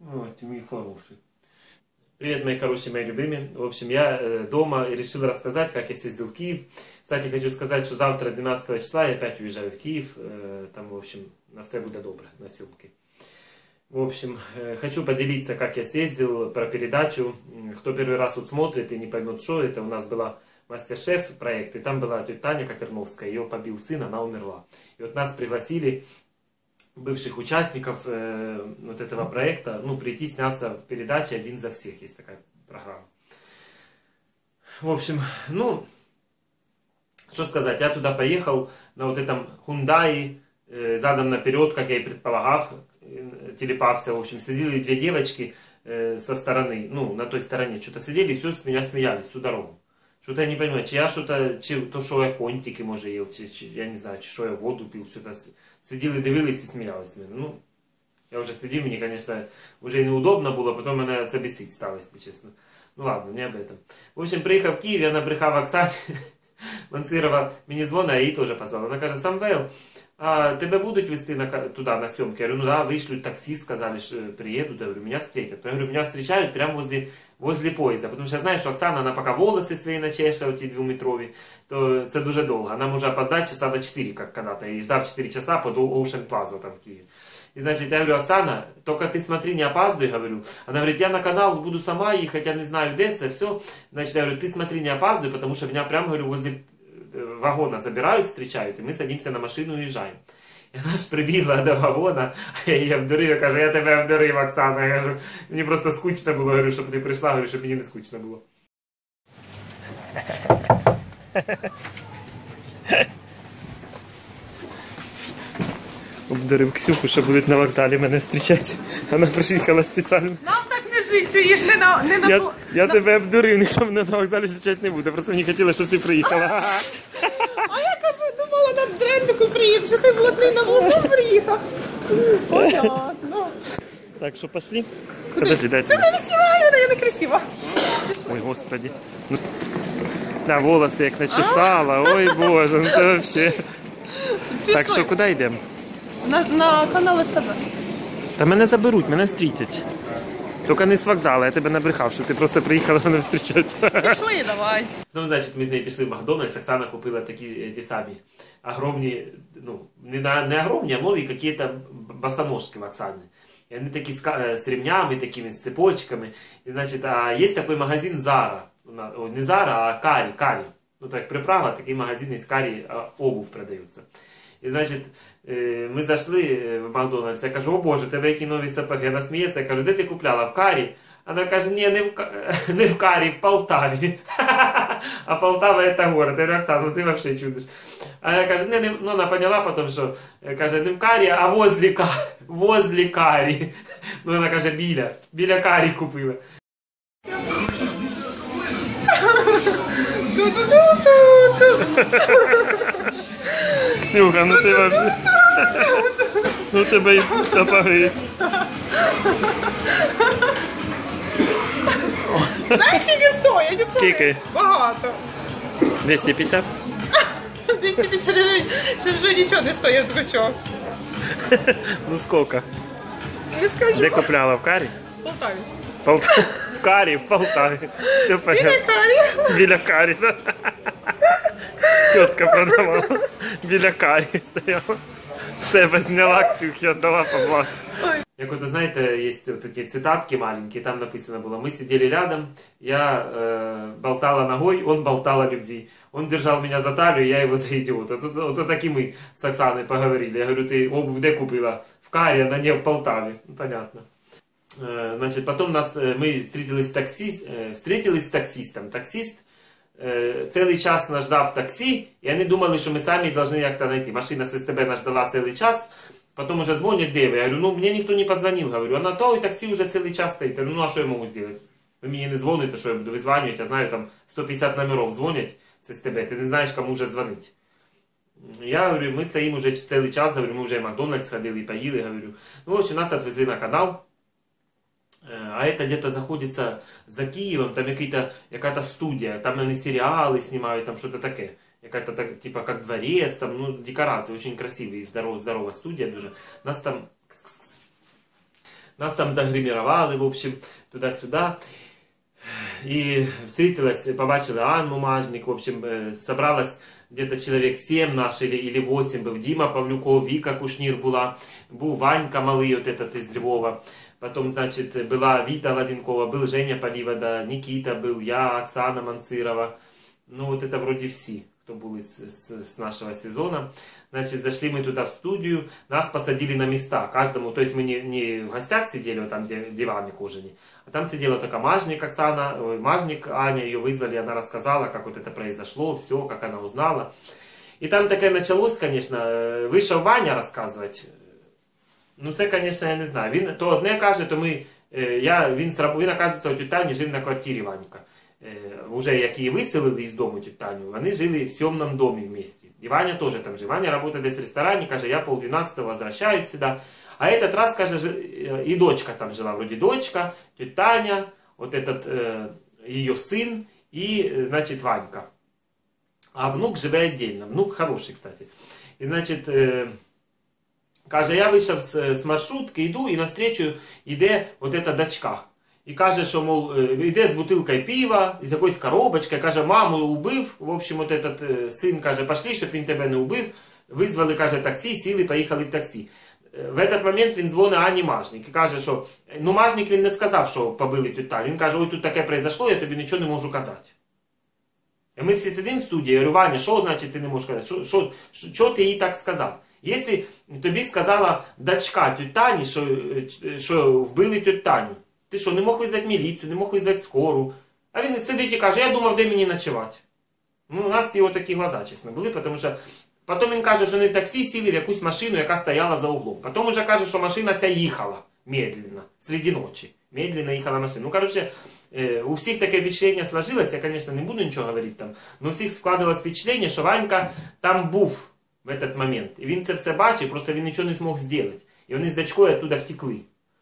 Вот, мой хороший. Привет, мои хорошие, мои любимые. В общем, я дома и решил рассказать, как я съездил в Киев. Кстати, хочу сказать, что завтра, 12 числа, я опять уезжаю в Киев. Там, в общем, на все будет добре, на съемки. В общем, хочу поделиться, как я съездил, про передачу. Кто первый раз тут смотрит и не поймет, что это, у нас была мастер-шеф проект, и там была тетя Таня Катерновская, ее побил сын, она умерла. И вот нас пригласили, бывших участников вот этого проекта, ну, прийти сняться в передаче «Один за всех», есть такая программа. В общем, ну, что сказать, я туда поехал на вот этом Hyundai, задом наперед, как я и предполагал, телепався, в общем, сидели две девочки со стороны, ну, на той стороне, что-то сидели и все с меня смеялись всю дорогу. Что-то я не понимаю, чи я что-то, чи то, що я контики, може, їв, чи я не знаю, чи що я воду пив, що-то сиділи, дивились і сміялись з мене. Ну, я вже сидів, мені, звісно, вже і неудобно було, потім мене це бесить стало, якщо чесно. Ну ладно, не об этом. В общем, приїхав в Київ, я набрехав Оксані, Манцирова мені дзвонить, а її теж позвала. Вона каже: Самвел, а тебя будут везти туда на съемки? Я говорю, ну да, вышлют такси, сказали, что приедут. Я говорю, меня встретят. Я говорю, меня встречают прямо возле поезда. Потому что я знаю, что Оксана, она пока волосы свои начеше, оті 2-метрові, то це дуже довго. Она може опоздать часа до 4, как когда-то. И ждав 4 часа под Ocean Plaza там в Киеве. И значит, я говорю, Оксана, только ты смотри, не опаздывай, говорю. Она говорит, я на канал буду сама ехать, я не знаю, где это, все. Значит, я говорю, ты смотри, не опаздывай, потому что меня прямо, говорю, возле вагона забирают, встречают, и мы садимся на машину и уезжаем. И она ж прибігла до вагона, а я її обдурив, я кажу, я тебе обдурив, Оксана. Я кажу, мені просто скучно було, говорю, щоб ти прийшла, говорю, щоб мені не скучно було. Обдурив Ксюху, що будуть на вокзалі мене зустрічати. Вона приїхала спеціально. Нам так не жить, чуєш, Я тебе обдурив, ніхто мене на вокзалі зустрічати не буде. Просто мені хотілося, щоб ти приїхала. А я кажу, думала, на Дрендику приїду, що ти блатний на вулицю приїхав. Понятно. Так, що, пошли? Куди? Подожди, дай Це тебе. не знімаю, я не красива. Ой, господи. Да, волоси як начесала, ой боже, ну це вообще. Так, що, куди йдемо? На канал СТБ. Та мене заберуть, мене зустрітять. Тільки не з вокзалу, я тебе набрехав, що ти просто приїхала мене зустрічати. Пішли, давай. Ну, значить, ми з нею пішли в Макдональдс, Оксана купила такі ті самі огромні, ну, не огромні, а нові якісь босоножки в Оксані. И они такие с ремнями, такими, с цепочками. И, значит, есть такой магазин Zara. Не Zara, а Кари. Ну, так, приправа, такие магазины из Кари, обувь продаются. І, значить, ми зайшли в Макдональдс, я кажу, о боже, тебе які нові сапоги. Вона сміється, я кажу, де ти купляла? В Карі? Вона каже, ні, не в Карі, в Полтаві. А Полтава це город. Я говорю, Оксана, ти взагалі чудиш. А я кажу, ну вона поняла потім, що, каже, не в Карі, а возле Карі. Ну вона каже, біля Карі купила. Ксюха, ну ти вообще... Ну тебе і сапоги. Знаєш, скільки стоїть? Скільки? Багато. 250? 250 гривень. Що вже нічого не стоїть в ручок. Ну сколько? Не скажу. Де купляла? В Карі? В Полтаві. В Карі, в Полтаві. Все понятно. Біля Карі. Біля Карі, да? Тетка продавала. Біля Карі стояла. Себе зняла, Ксюхи отдала по блату. Як вот, знаете, есть вот такие цитатки маленькие, там написано было, мы сидели рядом, я болтала ногой, он болтал о любви. Он держал меня за талию, я его за идиота. Вот так и мы с Оксаной поговорили. Я говорю, ты обувь где купила? В Каре, она не в Полтаве. Ну, понятно. Значит, потом мы встретились с таксистом. Таксист цілий час нас ждав в таксі, і вони думали, що ми самі повинні як-то знайти. Машина з СТБ нас ждала цілий час, потім уже дзвонять, де ви? Я говорю, ну мені ніхто не позвонив, говорю, а на той таксі вже цілий час стоїть. Я говорю, ну а що я можу зробити? Ви мені не дзвоните, що я буду визванювати, я знаю, там 150 номерів дзвонять з СТБ, ти не знаєш, кому вже дзвонити. Я говорю, ми стоїмо вже цілий час, говорю, ми вже в Макдональдс ходили і поїли, говорю. Ну, в общем, нас відвезли на канал. А это где-то заходится за Киевом, там какая-то студия, там они сериалы снимают, там что-то такое. Какая-то типа как дворец, там, ну, декорации очень красивые, здоровая студия даже. Нас там Нас там загримировали, в общем, туда-сюда. И встретилась, побачила Анну Мажник, в общем, собралась где-то человек 7 наш или 8 был. Дима Павлюков, Вика Кушнір була, был Ванька Малый, вот этот из Львова. Потом, значит, была Вита Ладенкова, был Женя Поливода, Никита был, я, Оксана Манцирова. Ну, вот это вроде все, кто был с нашего сезона. Значит, зашли мы туда в студию, нас посадили на места, каждому, то есть мы не в гостях сидели, вот там, где диваны кожаные, а там сидела только Мажник Оксана, Мажник Аня, ее вызвали, она рассказала, как вот это произошло, все, как она узнала. И там такое началось, конечно, вышел Ваня рассказывать. Ну це, конечно, я не знаю. Він то одне каже, то ми, він, оказується, у Тані жив на квартирі Ванька. Уже які виселили із дому Таню, вони жили в съемном домі вместе. І Ваня теж там жив. Ваня працює десь в ресторані, каже, я 11:30 возвращаюсь сюди. А этот раз, каже, і дочка там жила, вроде дочка, тетя Таня, вот этот ее сын и, значит, Ванька. А внук живе отдельно. Внук хороший, кстати. І, значить, каже, я вийшов з маршрутки, йду, і навстречу йде от эта дочка. І каже, що, мол, йде з бутилкою пива, з якоюсь коробочкою, каже, маму убив, в общем, от этот син, каже, пошли, щоб він тебе не убив. Визвали, каже, таксі, сіли, поїхали в таксі. В этот момент він дзвонить Ані Мажник і каже, що, ну, Мажник він не сказав, що побили тетю Таню. Він каже, ой, тут таке произошло, я тобі нічого не можу казати. І ми всі сидимо в студії, я говорю, Ваня, що значить ти не можеш казати? Що ти їй так сказав? Якщо тобі сказала дочка тетя Тані, що вбили тетю Таню, ти що, не мог визвати міліцію, не мог визвати скору? А він сидить і каже, я думав, де мені ночувати. Ну, у нас його такі глаза, чесно, були, тому що потім він каже, що вони таксі сіли в якусь машину, яка стояла за углом. Потім вже каже, що машина ця їхала медленно, серед ночі. Медленно їхала машина. Ну, коротше, у всіх таке впечатлення сложилось, я, звісно, не буду нічого говорити там, но у всіх складалось впечатлення, що Ванька там був в этот момент. І він це все бачив, просто він нічого не змог зробити. І вони з дочкою оттуда втекли.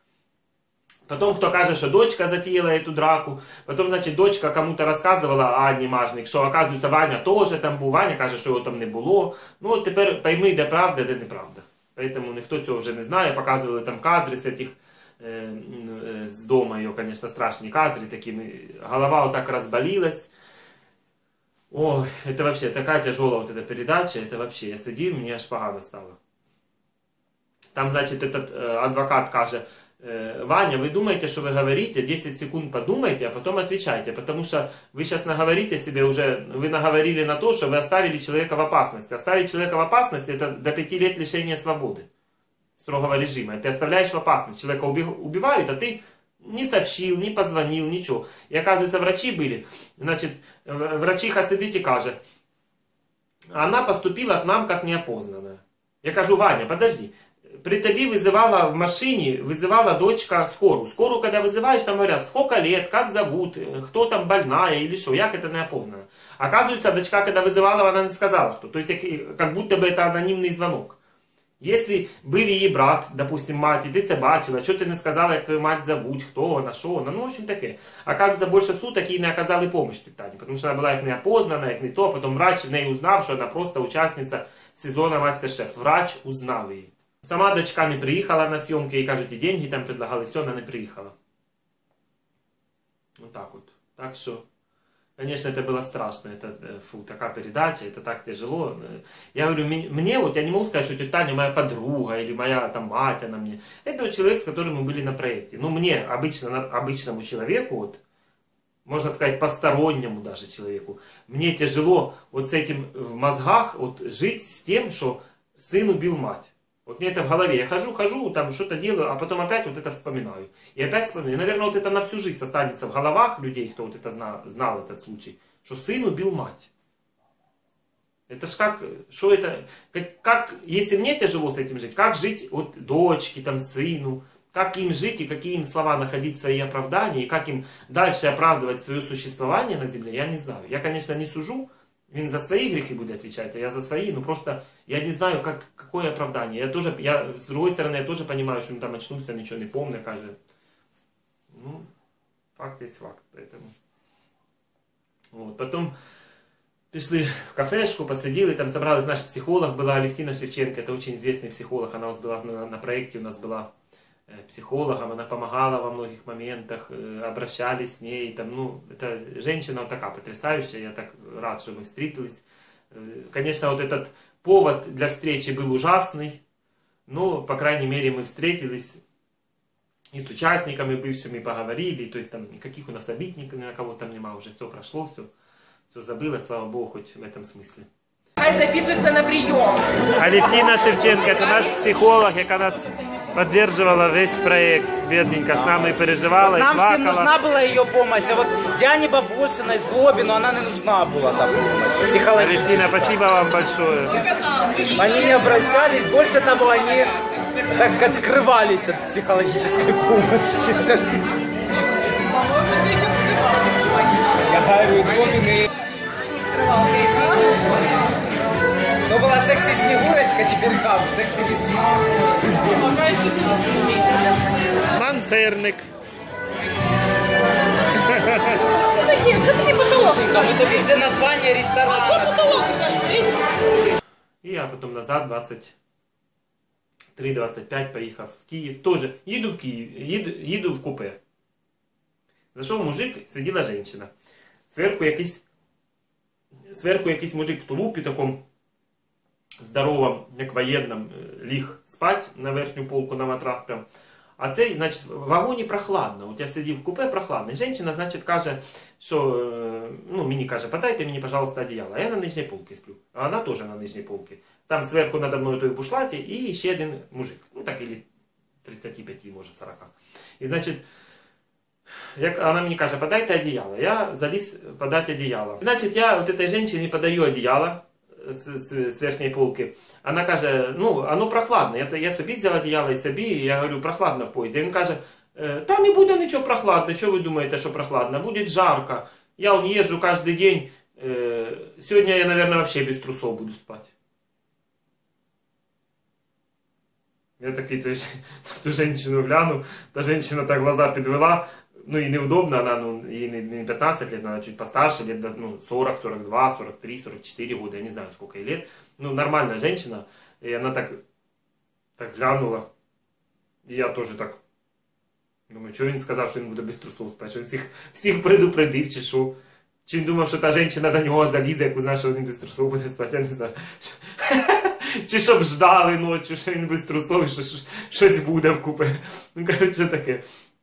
Потом кто каже, что дочка затеяла эту драку. Потом, значит, дочка кому-то рассказывала Анні Мажник, що, оказывается, Ваня тоже там був. Ваня каже, що його там не було. Ну, от тепер пойми, де правда, де неправда. Поэтому ніхто цього вже не знає. Показували там кадри з этих, з дома його, конечно, страшні кадри. Такими. Голова вот так разболелась. Ой, это вообще такая тяжелая вот эта передача. Это вообще, я сидів, мені аж погано стало. Там, значит, этот адвокат каже, Ваня, вы думаете, что вы говорите, 10 секунд подумайте, а потом отвечайте, потому что вы сейчас наговорите себе уже, вы наговорили на то, что вы оставили человека в опасности. Оставить человека в опасности, это до 5 лет лишения свободы, строгого режима. Ты оставляешь в опасность, человека убивают, а ты не сообщил, не позвонил, ничего. И оказывается, врачи были, значит, врачиха сидить и каже, она поступила к нам как неопознанная. Я кажу, Ваня, подожди. При тобі вызывала в машине, вызывала дочка скорую. Скорую, когда вызываешь, там говорят, сколько лет, как зовут, кто там больная или что, як это неопознано. Оказывается, дочка, когда вызывала, она не сказала кто. То есть, как будто бы это анонимный звонок. Если был її брат, допустим, мать, і ти це бачила, що ти не сказала, як твою мать зовуть, хто вона, що вона, ну, в общем, таке. Оказывается, більше суток їй не оказали помощь Тані, тому що вона була як неопознана, як не то, потім врач в неї узнав, що вона просто учасниця сезону Мастер-Шеф. Врач узнав її. Сама дочка не приїхала на съемки, їй кажуть, і деньги там предлагали, все, вона не приїхала. Вот так вот. Так что, конечно, это было страшно, это, фу, такая передача, это так тяжело. Я говорю, мне вот, я не могу сказать, что тетя Таня моя подруга, или моя там мать, она мне. Это вот человек, с которым мы были на проекте. Ну, мне, обычному человеку, вот, можно сказать, постороннему даже человеку, мне тяжело вот с этим в мозгах вот, жить с тем, что сын убил мать. Вот мне это в голове. Я хожу, там что-то делаю, а потом опять вот это вспоминаю. И опять вспоминаю. И, наверное, вот это на всю жизнь останется в головах людей, кто вот это знал этот случай, что сын убил мать. Это ж как, что это, как, если мне тяжело с этим жить, как жить вот дочке, там, сыну, как им жить и какие им слова находить свои оправдания, и как им дальше оправдывать свое существование на земле, я не знаю. Я, конечно, не сужу. Он за свои грехи будет отвечать, а я за свои, но просто я не знаю, какое оправдание. С другой стороны, я тоже понимаю, что он там очнулся, ничего не помню, кажется. Ну, факт есть факт, поэтому. Вот. Потом пришли в кафешку, посидели, там собралась наш психолог, была Алевтина Шевченко, это очень известный психолог, она у нас была на проекте, у нас была психологом, она помогала во многих моментах, обращались с ней. Там, ну, это женщина вот такая потрясающая, я так рад, что мы встретились. Конечно, вот этот повод для встречи был ужасный, но, по крайней мере, мы встретились и с участниками бывшими поговорили, то есть там никаких у нас обид ни на кого там нема, уже все прошло, все забылось, слава Богу, хоть в этом смысле. Записывается на прием. Алевтина Шевченко, это наш психолог, яка нас поддерживала весь проект, бедненько, с нами переживала и Нам плакала. всем нужна была ее помощь, а вот Диане Бабошиной, Злобину, она не нужна была, та помощь, психологическая. Алевтина, спасибо вам большое. Они не обращались, больше того, они, так сказать, скрывались от психологической помощи. Я говорю, Злобины. То была секси-снегурочка, теперь как? Секси-весна. Манцерник. Слушай-ка, что это же название ресторана. И я потом назад 23-25 поїхав в Київ. Тоже їду в Київ, їду в купе. Зайшов мужик, сиділа жінка. Зверху якийсь мужик в тулупі такому здоровому, як воєнному, ліг спать на верхню полку на матрас прям. А цей, значить, в вагоні прохладно. От я сидів в купе прохладно. І жінка, значить, каже, що, ну, мені каже, подайте мені, пожалуйста, одеяло. А я на нижній полці сплю. А вона теж на нижній полці. Там зверху надо мною той бушлаті і ще один мужик. Ну, так, или 35, може, 40. І, значить, як вона мені каже, подайте одеяло. Я заліз подати одеяло. Значить, я от этой женщине подаю одеяло с верхней полки. Она каже, ну, оно прохладно. Я собі взяв одеяло і собі, і я говорю, прохладно в поїзді. Він каже, та не буде нічого прохладно, що ви думаєте, що прохладно? Буде жарко. Я он езжу каждый день. Сегодня я, наверное, вообще без трусов буду спать. Я такий ту женщину гляну, та женщина так глаза підвела. Ну и неудобно, она, ну, ей не 15 лет, она чуть постарше, лет, ну, 40, 42, 43, 44 года, я не знаю, сколько ей лет. Ну, нормальная женщина, и она так глянула. И я тоже так, думаю, что він сказав, що він буде без трусов спати, що він всіх предупредив, чи що. Чи він думав, що та женщина до нього залізе, як узнає, що він без трусов буде спати, я не знаю. Чи щоб ждали ночі, що він без трусов, і що щось буде в купе. Ну, коротше, таке.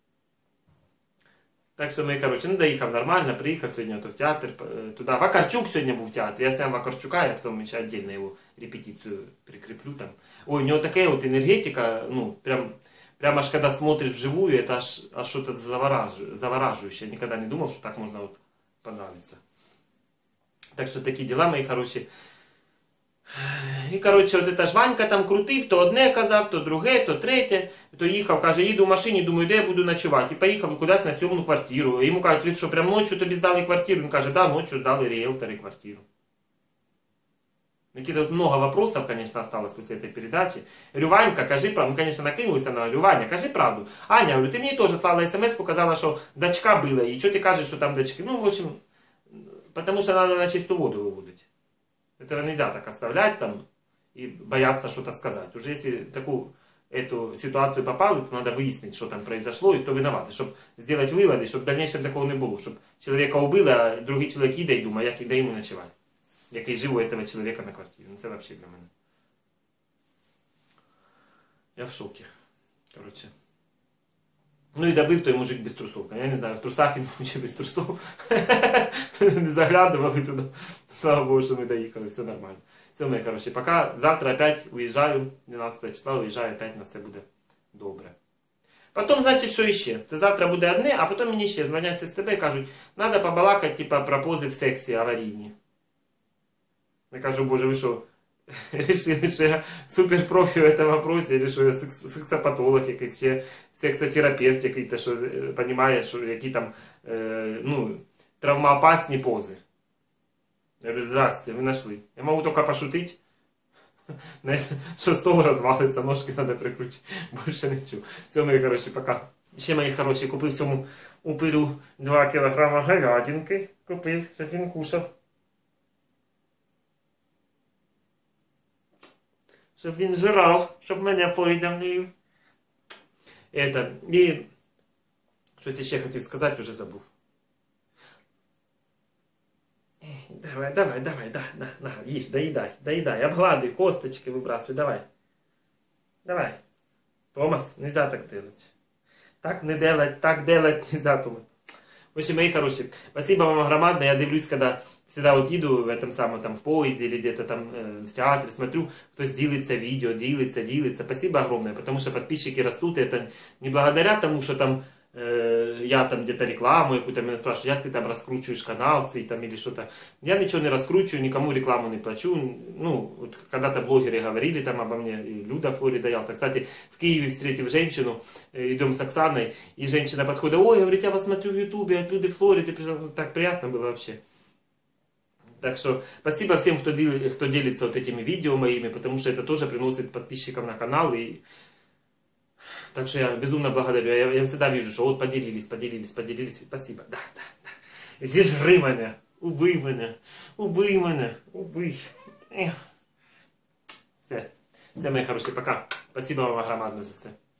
Так що, ну, коротше, доїхав нормально, приїхав сьогодні в театр, туди. Вакарчук сьогодні був в театрі, я сняв Вакарчука, я потім ще віддільно його репетицію прикріплю там. Ой, у нього така от енергетика, ну, прям аж когда смотришь вживую, это аж что-то завораживающее. Я никогда не думал, что так можно вот понравиться. Так что такие дела, мои хорошие. І, коротше, от эта ж Ванька там крутив, то одне казав, то друге, то третє. То їхав, каже, їду в машині, думаю, де я буду ночувати. І поїхав кудись на 7-му квартиру. Йому кажуть, ви що, прям ночью тобі здали квартиру? Він каже, да, ночью здали риэлторы квартиру. Какие-то вот много вопросов, конечно, осталось после этой передачи. Я говорю, Ванька, кажи правду. Ну, конечно, накинулась она. Говорю, Ваня, кажи правду. Аня, говорю, ты мне тоже слала смс, сказала, что дочка была. И что ты кажешь, что там дочки? Ну, в общем, потому что надо на чистую воду выводить. Этого нельзя так оставлять там и бояться что-то сказать. Уже если такую эту ситуацию попали, то надо выяснить, что там произошло и кто виноват. Чтобы сделать выводы, чтобы в дальнейшем такого не было. Чтобы человека убили, а другий человек іде і думає, як іде йому ночувати. Який жив у этого человека на квартирі. Ну це вообще для мене. Я в шокі. Короче. Ну і добив той мужик без трусов. Я не знаю, в трусах він чи без трусов. Не заглядували туди. Слава Богу, що ми доїхали, все нормально. Все, мої хороші. Пока завтра опять уїжджаю, 12 числа уїжджаю, опять на все буде добре. Потім, значить, що іще? Це завтра буде одне, а потім мені ще дзвонять з СТБ і кажуть, треба побалакати, типа, про пози в сексі аварійні. Я кажу, боже, ви що, решили, що я суперпрофі в цьому вопросі, или що я сексопатолог якийсь, ще сексотерапевт який-то, що розуміє, що які там, ну, травмоопасні пози. Я говорю, здрасте, ви знайшли. Я можу тільки пошутити, що стол розвалиться, ножки треба прикрутити. Більше нічого. Все, мої хороші, пока. Ще, мої хороші, купив цьому упирю 2 кілограма говядинки. Купив, щоб він кушав. Щоб він жрав, щоб мене поїдав не їв. І щось ще хотів сказати, вже забув. Давай, на, їж, доїдай, обгладуй, косточки выбрасывай, давай. Томас, нельзя так делать. Так делать нельзя, Томас. В общем, мои хорошие, спасибо вам огромное. Я дивлюсь, когда всегда вот иду в этом самом, там, в поезде или где-то там в театре, смотрю, кто делится видео, делится. Спасибо огромное, потому что подписчики растут, и это не благодаря тому, что там я там где-то рекламу какую-то меня спрашивают, как ты там раскручиваешь канал свой там или что-то. Я ничего не раскручиваю, никому рекламу не плачу. Ну, вот когда-то блогеры говорили там обо мне, и Люда Флорида Ялта. Кстати, в Киеве встретив женщину, идем с Оксаной, и женщина подходит, ой, говорит, я вас смотрю в Ютубе от Люды Флориды, так приятно было вообще. Так что спасибо всем, кто делится вот этими видео моими, потому что это тоже приносит подписчикам на канал. И так что я безумно благодарю. Я всегда вижу, что вот поделились. Спасибо. Да. Зіжри мене. Убий мене. Все, мои хорошие, пока. Спасибо вам огромное за все.